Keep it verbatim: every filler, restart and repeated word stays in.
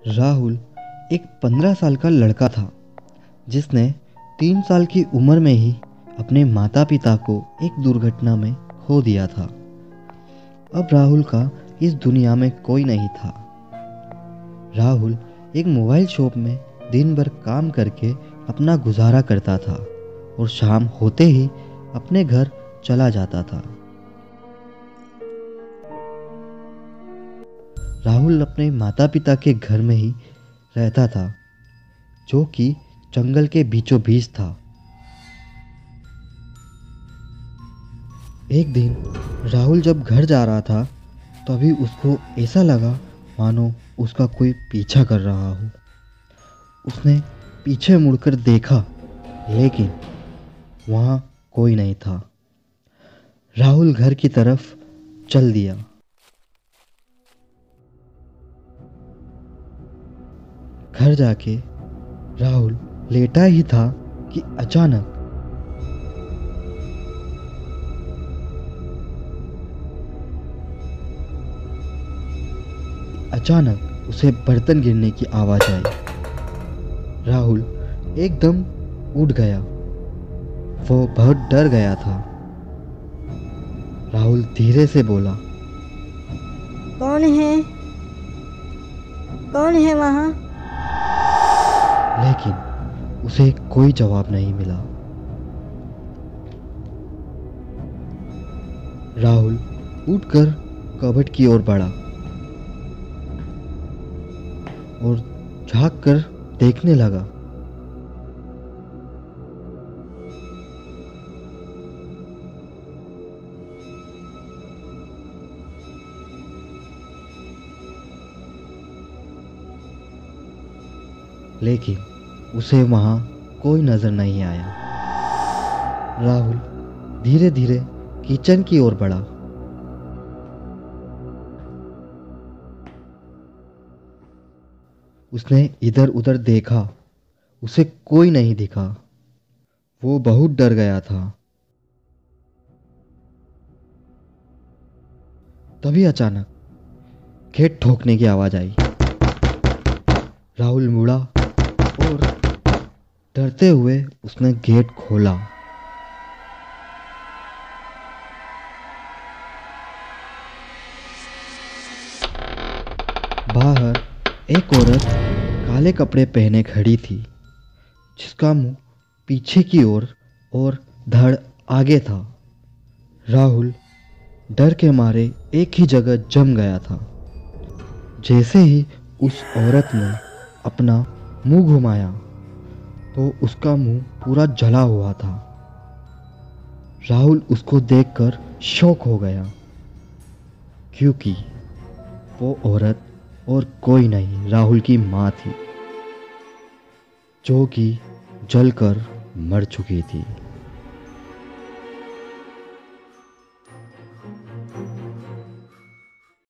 राहुल एक पंद्रह साल का लड़का था जिसने तीन साल की उम्र में ही अपने माता पिता को एक दुर्घटना में खो दिया था। अब राहुल का इस दुनिया में कोई नहीं था। राहुल एक मोबाइल शॉप में दिन भर काम करके अपना गुजारा करता था और शाम होते ही अपने घर चला जाता था। राहुल अपने माता पिता के घर में ही रहता था, जो कि जंगल के बीचों बीच था। एक दिन राहुल जब घर जा रहा था तभी उसको ऐसा लगा मानो उसका कोई पीछा कर रहा हो। उसने पीछे मुड़कर देखा, लेकिन वहाँ कोई नहीं था। राहुल घर की तरफ चल दिया। घर जाके राहुल लेटा ही था कि अचानक अचानक उसे बर्तन गिरने की आवाज आई। राहुल एकदम उठ गया। वो बहुत डर गया था। राहुल धीरे से बोला, कौन है? कौन है वहाँ? लेकिन उसे कोई जवाब नहीं मिला। राहुल उठकर कबर्ड की ओर बढ़ा और झांक कर देखने लगा। लेकिन उसे वहां कोई नजर नहीं आया। राहुल धीरे धीरे किचन की ओर बढ़ा। उसने इधर उधर देखा, उसे कोई नहीं दिखा। वो बहुत डर गया था। तभी अचानक गेट ठोकने की आवाज आई। राहुल मुड़ा और डरते हुए उसने गेट खोला। बाहर एक औरत काले कपड़े पहने खड़ी थी, जिसका मुंह पीछे की ओर और धड़ आगे था। राहुल डर के मारे एक ही जगह जम गया था। जैसे ही उस औरत ने अपना मुंह घुमाया तो उसका मुंह पूरा जला हुआ था। राहुल उसको देखकर शॉक हो गया, क्योंकि वो औरत और कोई नहीं राहुल की माँ थी, जो कि जलकर मर चुकी थी।